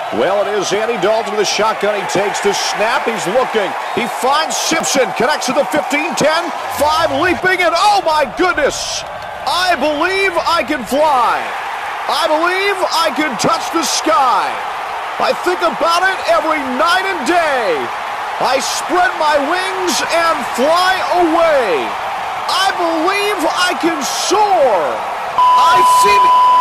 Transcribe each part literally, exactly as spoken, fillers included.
Well, it is Andy Dalton with a shotgun. He takes the snap. He's looking. He finds Simpson. Connects to the fifteen, ten, five, leaping, and oh my goodness! I believe I can fly. I believe I can touch the sky. I think about it every night and day. I spread my wings and fly away. I believe I can soar. I see...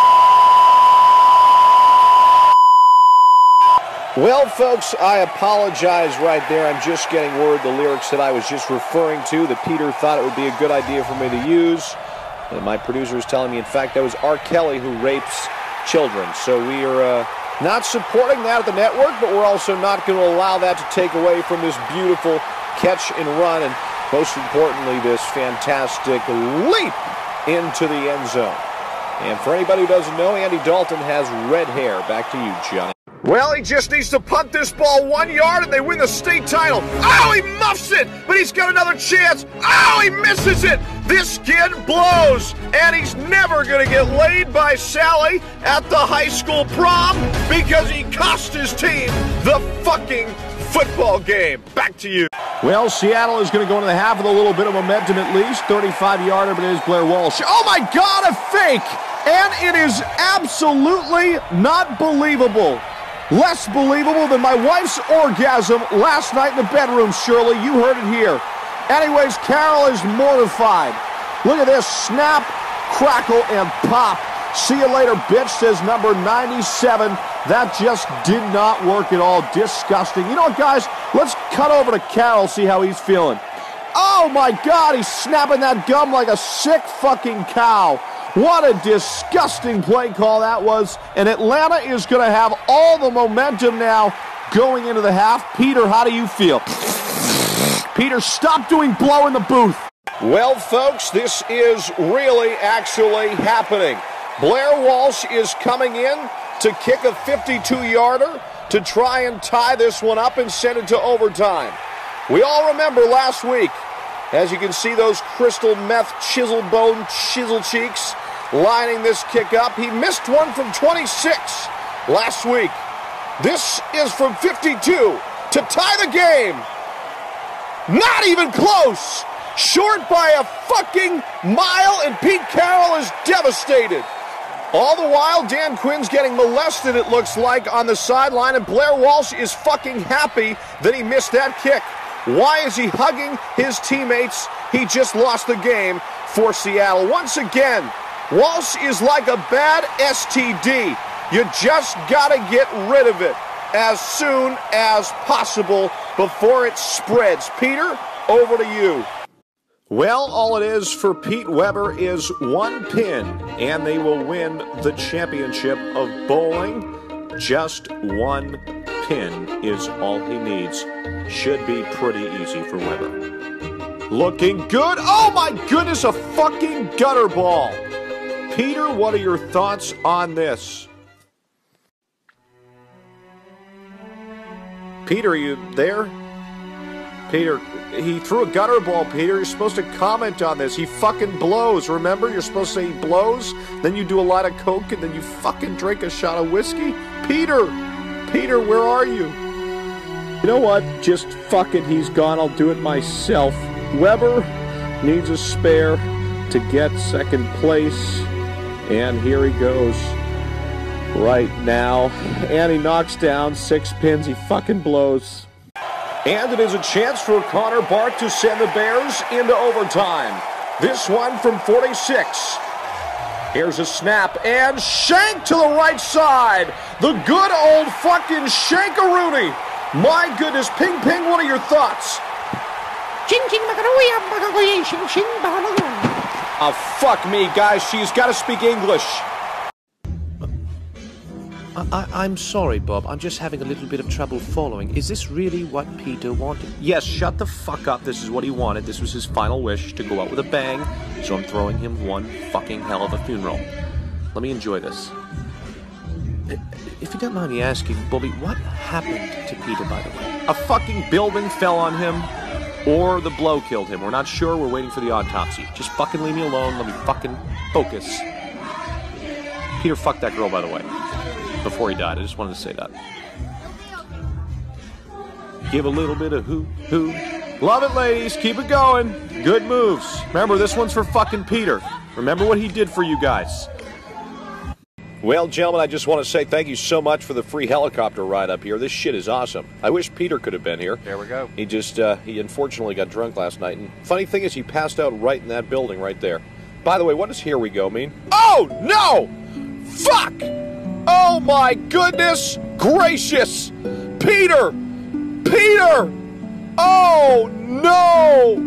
Well, folks, I apologize right there. I'm just getting word the lyrics that I was just referring to, that Peter thought it would be a good idea for me to use. And my producer is telling me, in fact, that was R. Kelly who rapes children. So we are uh, not supporting that at the network, but we're also not going to allow that to take away from this beautiful catch and run, and most importantly, this fantastic leap into the end zone. And for anybody who doesn't know, Andy Dalton has red hair. Back to you, Johnny. Well, he just needs to punt this ball one yard and they win the state title. Oh, he muffs it, but he's got another chance. Oh, he misses it. This kid blows, and he's never going to get laid by Sally at the high school prom because he cost his team the fucking football game. Back to you. Well, Seattle is going to go into the half with a little bit of momentum at least. thirty-five yarder, but it is Blair Walsh. Oh, my God, a fake. And it is absolutely not believable. Less believable than my wife's orgasm last night in the bedroom, Shirley. You heard it here. Anyways, Carroll is mortified. Look at this. Snap, crackle, and pop. See you later, bitch, says number ninety-seven. That just did not work at all. Disgusting. You know what, guys? Let's cut over to Carroll, see how he's feeling. Oh, my God. He's snapping that gum like a sick fucking cow. What a disgusting play call that was. And Atlanta is going to have all the momentum now going into the half. Peter, how do you feel? Peter, stop doing blow in the booth. Well, folks, this is really actually happening. Blair Walsh is coming in to kick a fifty-two yarder to try and tie this one up and send it to overtime. We all remember last week, as you can see those crystal meth chisel bone chisel cheeks lining this kick up. He missed one from twenty-six last week. This is from fifty-two to tie the game. Not even close. Short by a fucking mile, and Pete Carroll is devastated. All the while, Dan Quinn's getting molested, it looks like, on the sideline, and Blair Walsh is fucking happy that he missed that kick. Why is he hugging his teammates? He just lost the game for Seattle. Once again, Walsh is like a bad S T D. You just got to get rid of it as soon as possible before it spreads. Peter, over to you. Well, all it is for Pete Weber is one pin, and they will win the championship of bowling. Just one pin is all he needs. Should be pretty easy for Weber. Looking good. Oh, my goodness, a fucking gutter ball. Peter, what are your thoughts on this? Peter, are you there? Peter, he threw a gutter ball, Peter. You're supposed to comment on this. He fucking blows, remember? You're supposed to say he blows, then you do a lot of coke, and then you fucking drink a shot of whiskey? Peter! Peter, where are you? You know what? Just fuck it. He's gone. I'll do it myself. Weber needs a spare to get second place, and here he goes right now. And he knocks down six pins. He fucking blows. And it is a chance for Connor Bart to send the Bears into overtime. This one from forty-six. Here's a snap and shank to the right side. The good old fucking shankaroonie. My goodness, Ping Ping, what are your thoughts? Oh, fuck me, guys. She's got to speak English. I, I'm sorry, Bob. I'm just having a little bit of trouble following. Is this really what Peter wanted? Yes, shut the fuck up. This is what he wanted. This was his final wish, to go out with a bang. So I'm throwing him one fucking hell of a funeral. Let me enjoy this. If you don't mind me asking, Bobby, what happened to Peter, by the way? A fucking building fell on him, or the blow killed him. We're not sure. We're waiting for the autopsy. Just fucking leave me alone. Let me fucking focus. Peter fucked that girl, by the way. before he died. I just wanted to say that. Give a little bit of hoo, hoo. Love it, ladies. Keep it going. Good moves. Remember, this one's for fucking Peter. Remember what he did for you guys. Well, gentlemen, I just want to say thank you so much for the free helicopter ride up here. This shit is awesome. I wish Peter could have been here. There we go. He just, uh, he unfortunately got drunk last night. And funny thing is, he passed out right in that building right there. By the way, what does "here we go" mean? Oh, no! Fuck! Oh, my goodness gracious! Peter! Peter! Oh, no!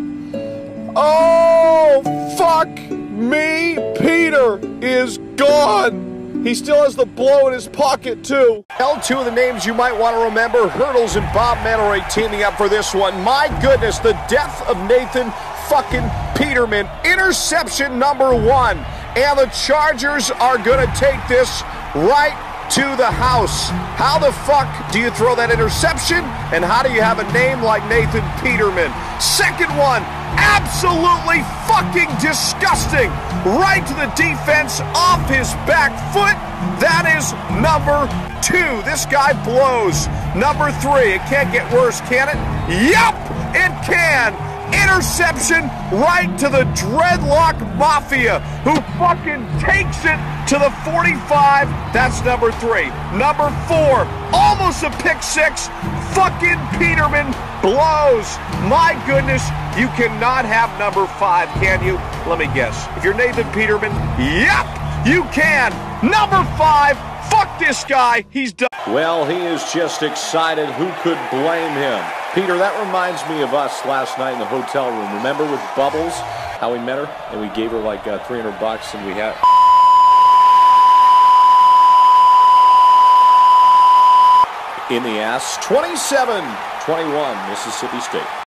Oh, fuck me! Peter is gone! He still has the blow in his pocket, too. L two of the names you might want to remember, Hurdles and Bob Menery teaming up for this one. My goodness, the death of Nathan fucking Peterman. Interception number one. And the Chargers are going to take this right to the house. How the fuck do you throw that interception? And how do you have a name like Nathan Peterman? Second one, absolutely fucking disgusting. Right to the defense, off his back foot. That is number two. This guy blows. Number three, it can't get worse, can it? Yup, it can. Interception right to the Dreadlock Mafia, who fucking takes it to the forty-five. That's number three. Number four, almost a pick six. Fucking Peterman blows. My goodness, you cannot have number five, can you? Let me guess. If you're Nathan Peterman, yep, you can. Number five, fuck this guy. He's done. Well, he is just excited. Who could blame him? Peter, that reminds me of us last night in the hotel room. Remember with Bubbles, how we met her and we gave her like uh, three hundred bucks and we had... in the ass. twenty-seven twenty-one, Mississippi State.